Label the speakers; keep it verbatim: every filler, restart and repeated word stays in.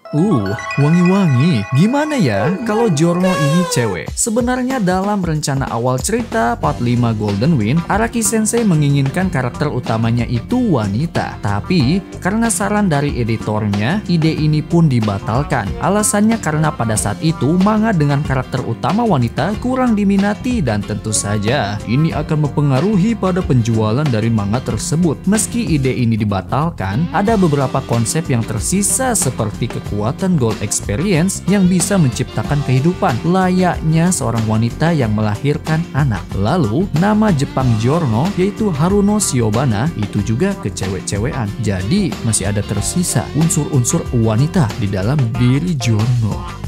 Speaker 1: Uh, wangi-wangi. Gimana ya kalau Giorno ini cewek? Sebenarnya dalam rencana awal cerita Part lima Golden Wind, Araki Sensei menginginkan karakter utamanya itu wanita. Tapi karena saran dari editornya, ide ini pun dibatalkan. Alasannya karena pada saat itu manga dengan karakter utama wanita kurang diminati dan tentu saja ini akan mempengaruhi pada penjualan dari manga tersebut. Meski ide ini dibatalkan, ada beberapa konsep yang tersisa seperti kekuatan Kekuatan Gold Experience yang bisa menciptakan kehidupan layaknya seorang wanita yang melahirkan anak. Lalu nama Jepang Giorno yaitu Haruno Shiobana itu juga kecewek-cewekan. Jadi masih ada tersisa unsur-unsur wanita di dalam diri Giorno.